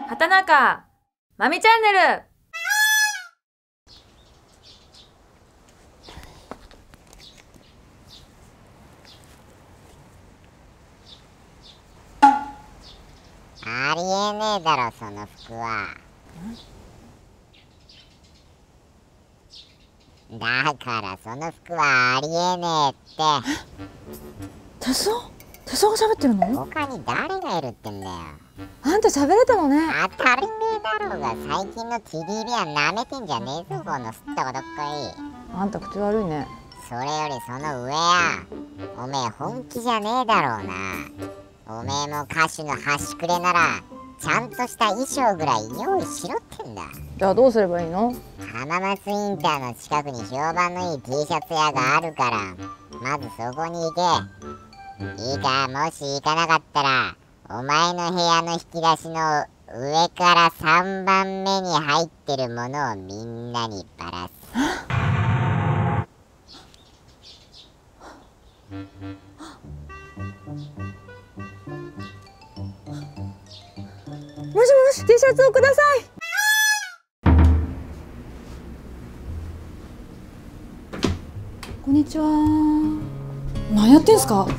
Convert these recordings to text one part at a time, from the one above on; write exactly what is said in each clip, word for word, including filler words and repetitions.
畑中まみチャンネル。 ありえねえだろその服は。だからその服はありえねえって。 哲夫哲夫が喋ってるの？ 他に誰がいるってんだよ。 あんた喋れたのね。 当たり前だろうが、最近の ティーディービー はなめてんじゃねえぞこのすったことっこい。 あんた口悪いね。 それよりその上や、おめえ本気じゃねえだろうな。おめえも歌手の端くれならちゃんとした衣装ぐらい用意しろってんだ。 じゃあどうすればいいの？ 浜松インターの近くに評判のいい T シャツ屋があるから、まずそこに行け。いいか、もし行かなかったらお前の部屋の引き出しの上からさんばんめに入ってるものをみんなにばらす。 もしもし、T シャツをください。こんにちは。何やってんすか？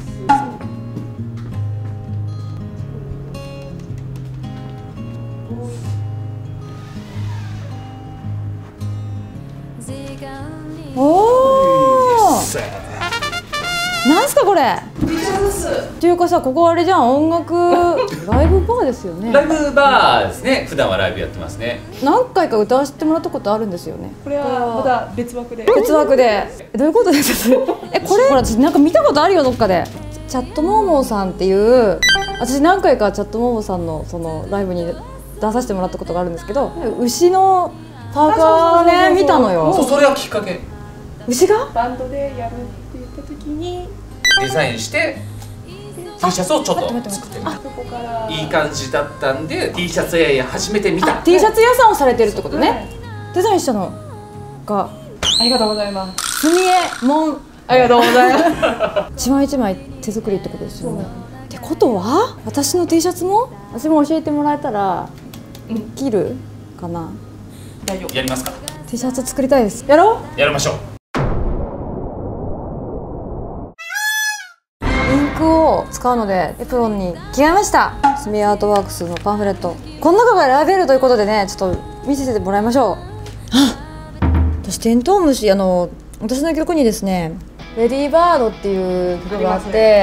おお。なんすかこれ。っていうかさ、ここあれじゃん、音楽ライブバーですよね。 ライブバーですね。普段はライブやってますね。 何回か歌わせてもらったことあるんですよね。 これはまだ別枠で。 別枠で。どういうことですか？え、これほら私なんか見たことあるよどっかで。チャットモーモーさんっていう、私何回かチャットモーモーさんのそのライブに出させてもらったことがあるんですけど、牛のパーカーね見たのよ。 そう、それはきっかけ。 牛がバンドでやるって言った時にデザインして T シャツをちょっと作ってみた。 そこからいい感じだったんで T シャツ屋初めて見た。 T シャツ屋さんをされてるってことね。デザインしたのがありがとうございます。 すみえもん。ありがとうございます。一枚一枚手作りってことですよね。ってことは私の T シャツも私も教えてもらえたら切るかな。 やりますか。 T シャツ作りたいです。やろやりましょう。 う。インクを使うのでエプロンに着替えました。スミアートワークスのパンフレット、この中が選べるということでね、ちょっと見せてもらいましょう。私テントウムシ、あの私の曲にですねレディーバードっていう曲があって、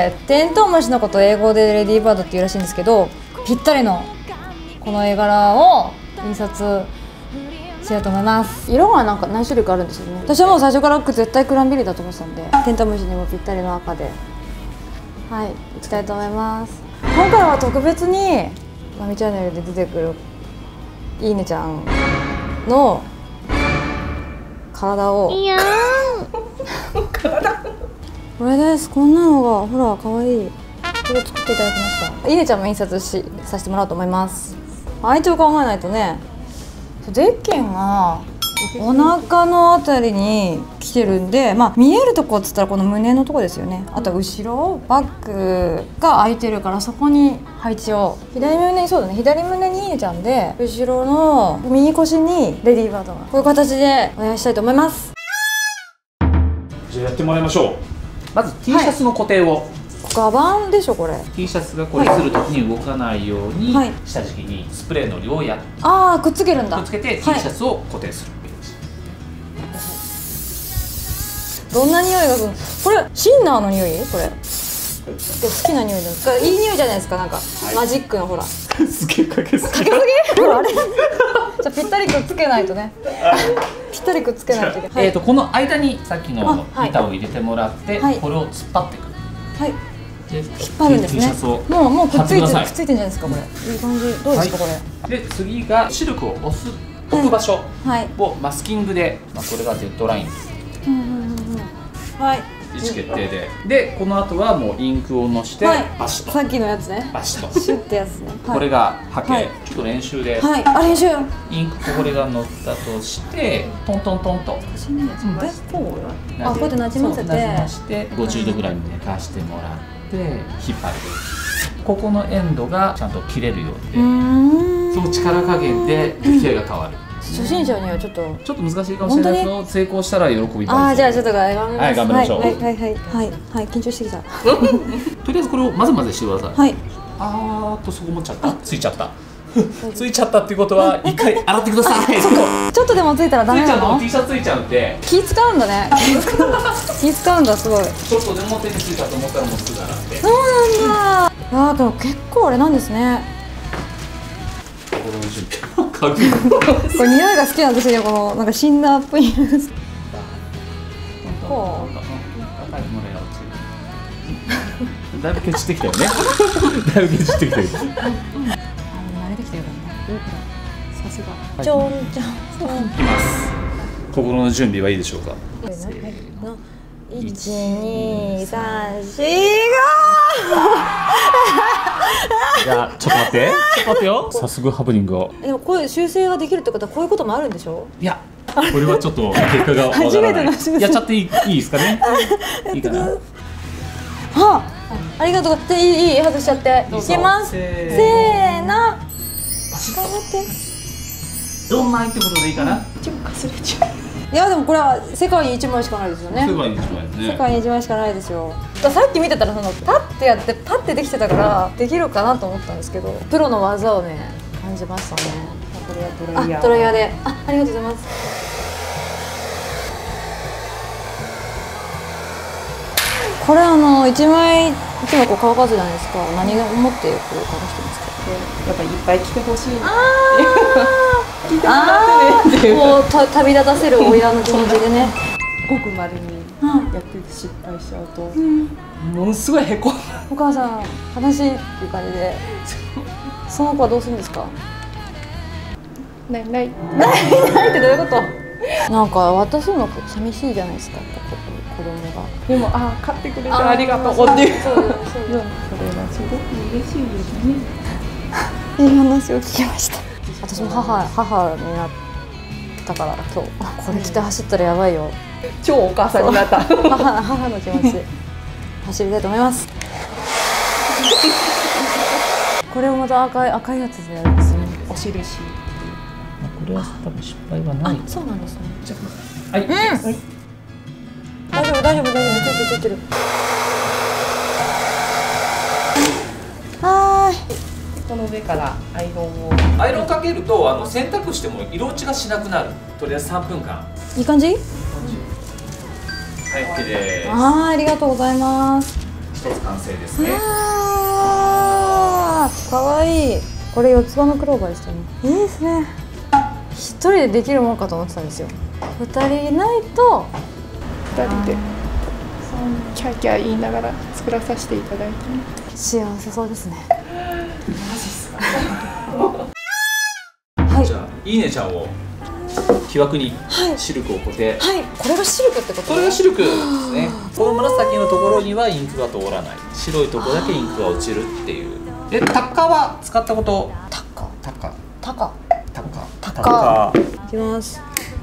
テントウムシのことを英語でレディーバードっていうらしいんですけど、ぴったりのこの絵柄を印刷しようと思います。色がなんか何種類かあるんですよね。私はもう最初から絶対クランベリーだと思ってたんで、テントウムシにもぴったりの赤ではいいきたいと思います。今回は特別にまみチャンネルで出てくるいいねちゃんの体をこれです。こんなのがほら可愛い。これを作っていただきました。いいねちゃんも印刷しさせてもらおうと思います。相手を考えないとね。ゼッケンがお腹のあたりに来てるんで、まあ見えるとこっつったらこの胸のとこですよね。あと後ろバッグが開いてるから、そこに配置を左胸に、そうだね、左胸にいいねちゃんで、後ろの右腰にレディーバードが、こういう形でお願いしたいと思います。 じゃあやってもらいましょう。まず T シャツの固定を、はい、 ガバンでしょこれ。 T シャツがこれするときに動かないように、 はい、 下敷きにスプレーの量をやっああくっつけるんだ。 くっつけて T シャツを固定する、 はい、どんな匂いがするのこれ？シンナーの匂い？これ好きな匂いですか？いい匂いじゃないですか。なんか、はい、マジックのほらすげえかけすぎかけすぎあれじゃあぴったりくっつけないとねぴったりくっつけないといけない。 えーとこの間にさっきの板を入れてもらって、はい、これを突っ張っていく。はい、 引っ張るんですね。もうもうくっついてくっついてるんじゃないですかこれ。いい感じ。どうですかこれ。 で次がシルクを押す置く場所をマスキングで、まあこれがデッドラインです。はい。位置決定で、でこの後はもうインクをのしてバシッと。 さっきのやつね。 バシッと。 シュってやつね。 これがハケ。ちょっと練習で。 はい。あ練習。 インクこれが乗ったとしてトントントンと。 あこうやってなじませて。 なじましてごじゅうどぐらいに寝かしてもらって引っ張る。ここのエンドがちゃんと切れるようで。 その力加減で出来合いが変わる。 初心者にはちょっとちょっと難しいかもしれないけど、成功したら喜びます。 ああ、じゃあちょっと頑張ります。 はい、頑張りましょう。 はいはいはいはいはい、緊張してきた。 とりあえずこれを混ぜ混ぜしてください。 はい。 あーっとそこ持っちゃった。ついちゃった。ついちゃったっていうことは一回洗ってください。 ちょっとでもついたらダついメなの？ ちゃうと T シャツついちゃうんで。 気使うんだね。気使うんだ、すごい。 ちょっとでも手についたと思ったらもうすぐ洗って。 そうなんだ。ああ、でも結構あれなんですね。 心の準備。鍵。 これ匂いが好きなんですよ、このなんかシンナーっぽい。こう。 だいぶケチってきたよね。だいぶケチってきたよ。 慣れてきたよね。さすが。 ちょんちょん。いきます。心の準備はいいでしょうか。 一二三四五。 じゃあちょっと待って。ちょっと待ってよ。早速ハプニングを。 でもこういう修正ができるってことはこういうこともあるんでしょ？ いや、これはちょっと結果がわからない。 初めての初めてやっちゃっていいいいですかね。いいかな。 はあ、ありがとう。じゃあいいいい外しちゃっていきます。せーの。頑張って。 どんないってことでいいかな。 ちょっとかすれちゃう。 いやでもこれは世界に一枚しかないですよね。 世界に一枚ですね。 世界に一枚しかないですよ。さっき見てたらそのパッてやってパッてできてたからできるかなと思ったんですけど、プロの技をね感じましたね。 これはドライヤー。 あ、ドライヤーで、あ、ありがとうございます。これあの一枚一枚こう乾かすじゃないですか。何を持ってこう乾かしてますか。 やっぱいっぱい来てほしい。 あ聞いてもらってねっていう。 こうた旅立たせる親の気持ちでね。 ごくまれにやって失敗しちゃうと、 うん、 ものすごいへこむ。 お母さん悲しいっていう感じで、その子はどうするんですか？ ないないないないってどういうこと？なんか渡すの寂しいじゃないですか、子供が。 でもあ買ってくれてありがとうっていう。 そうそうそう。 それはすごく嬉しいですね。 いい話を聞きました。私も母母になったから今日これ着て走ったらやばいよ。 超お母さんになった。 母母の気持ち走りたいと思います。これをまた赤い赤いやつでやるんですね。 お印。 これは多分失敗はない。 そうなんですね。 じゃあ、はい。うん。 大丈夫大丈夫大丈夫、ついてるついてる。はーい。 この上からアイロンを。 アイロンかけるとあの洗濯しても色落ちがしなくなる。とりあえずさんぷんかん。 いい感じ？ はい、OK です。 あー、ありがとうございます。 一つ完成ですね。 あー、かわいい。これ四つ葉のクローバーでしたね。いいですね。一人でできるもんかと思ってたんですよ。二人いないとふたりでキャーキャー言いながら作らさせていただいて、ね、 幸せそうですね。 マジっすか。 はい。 じゃあ、いいねちゃんを木枠にシルクを固定。 はい。これがシルクってこと？ これがシルクですね。この紫のところにはインクが通らない。白いところだけインクが落ちるっていう。え、タッカーは使ったこと？ タッカタッカー。 タカタッカー。 タッカー。いきます。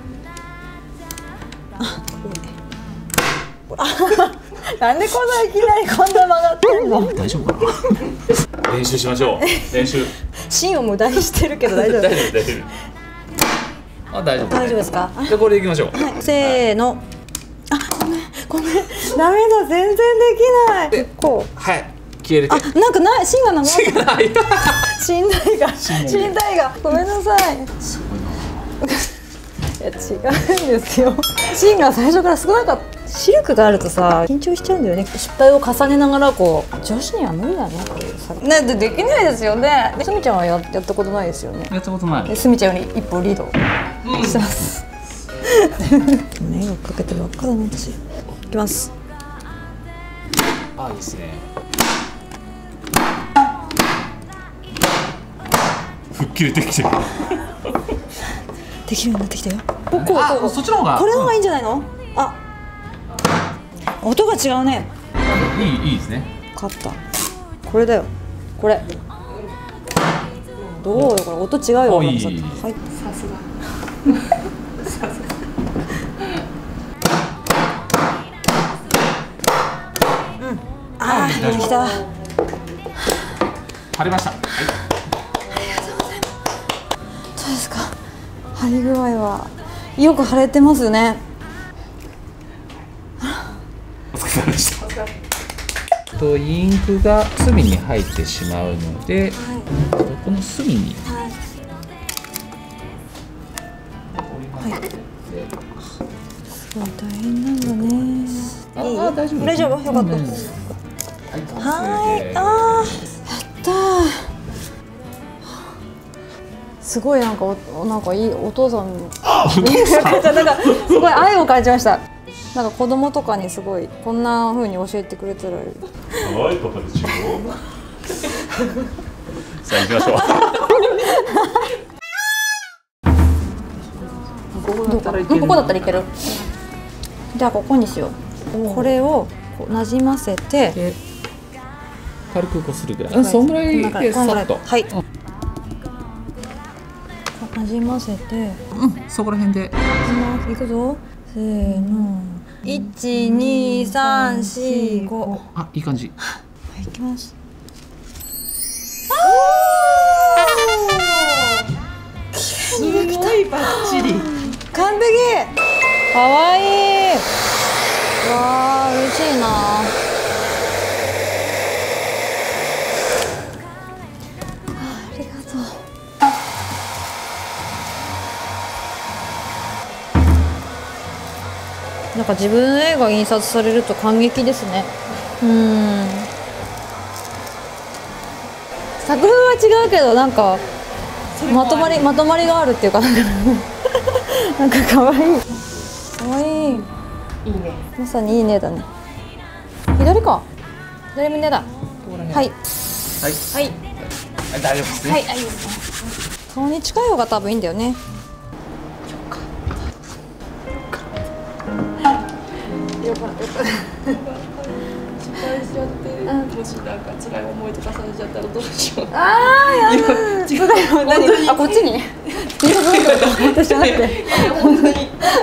なんでこんないきなりこんな曲がってんの？ 大丈夫かな。練習しましょう。練習。 芯を無駄にしてるけど大丈夫。 大丈夫大丈夫。あ、大丈夫。 大丈夫ですか？ じゃあこれでいきましょう。 はい、せーの。あ、ごめんごめん。ダメだ、全然できない。結構。 はい。消えれて。 あ、なんかない、芯がなくなっ違うない。 た。信頼が、信頼が。ごめんなさい。 すごいな。 いや、違うんですよ。芯が最初から少なかった。シルクがあるとさ、緊張しちゃうんだよね。失敗を重ねながらこう女子には無理だねこれさ。ね、でできないですよね。すみちゃんはややったことないですよね。 やったことない。 すみちゃんより一歩リードしてます。迷惑かけてばっかだな私。いきます。 あ、いいですね。吹っ切れてきてる。 できるようになってきたよ。 ここ、あ、そっちの方が。 これの方がいいんじゃないの？あ、音が違うね。 いい、いいですね。 勝った。これだよ。これ。どうよ、これ音違うよ。 いい。 はい。 さすが。さすが。 うん。ああ、できた。 晴れました。はい。 張り具合はよく腫れてますね。 お疲れ様でした。とインクが隅に入ってしまうので、はい、この隅に、はい、すごい大変なんだね。ああ、大丈夫。 大丈夫、よかった。はい、ああ、やったー。すごいなんかおなんかいいお父さん。なんかすごい愛を感じました。なんか子供とかにすごいこんな風に教えてくれたら。 はい、パパですよ。さあ行きましょう。 どうか、ここだったらいける。じゃあここにしよう。これをこうなじませて、 軽くこするぐらい。うん、そんぐらいでさっと。 はい。なじませて、 うん、そこら辺で。 いくぞ。せーの。一二三四五。 あ、いい感じ。 はい、いきます。 すごいバッチリ。 完璧。可愛いい。わあ、嬉しいな。ありがとう。なんか自分の絵が印刷されると感激ですね。うん。作風は違うけど、なんかまとまりまとまりがあるっていうか、なんか可愛い。可愛い。いいね。まさにいいねだね。左か。左胸だ。はい。はい。はい。 大丈夫ですね。 はい。顔に近い方が多分いいんだよね。よかった。失敗しちゃって、もしなんか辛い思いとかされちゃったらどうしよう。ああ、やだ。違う。何？あ、こっちに。私じゃなくて。本当に。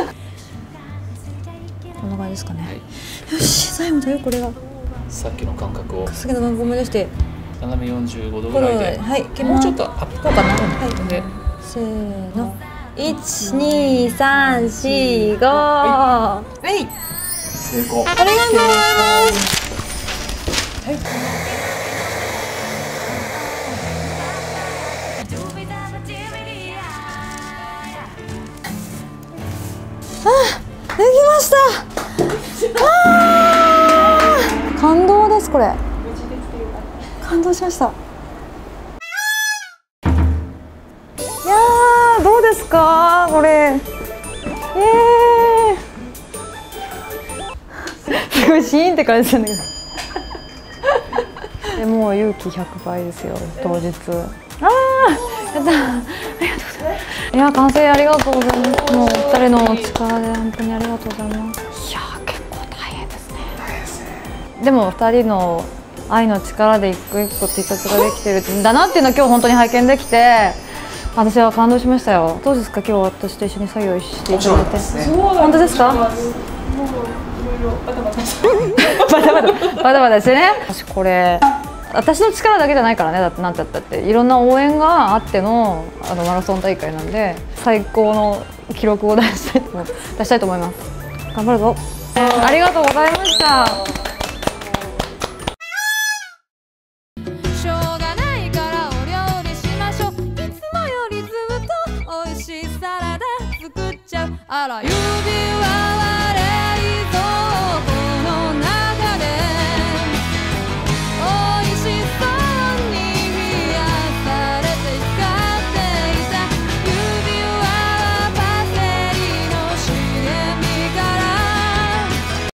こんな感じですかね。よし、最後だよこれが。 さっきの感覚を。 さっきの感覚を思い出して。 斜めよんじゅうごどぐらいで。 はい。 もうちょっとアップ。 こうかな。はい。で、せーの。一二三四五。はい。 成功。 ありがとうございます。はい。あ、できました。あー、感動ですこれ。感動しました。いやー、どうですかこれ。えー。すごいシーンって感じなんだけど。でもう勇気ひゃくばいですよ当日。ああ、やった。ありがとうございます。いや、完成ありがとうございます。もうお二人の力で本当にありがとうございます。いや、結構大変ですね。大変ですね。でも二人の愛の力で一個一個 T シャツができてるんだなっていうのを今日本当に拝見できて、私は感動しましたよ。どうですか今日私と一緒に作業していただいて。本当ですか？バタバタバタバタバタバタしてね。私これ私の力だけじゃないからね。だってなんて言ったっていろんな応援があってのあのマラソン大会なんで、最高の記録を出したいと思出したいと思います。頑張るぞ。ありがとうございました。しょうがないからお料理しましょう。いつもよりずっと美味しいサラダ作っちゃう。あら指は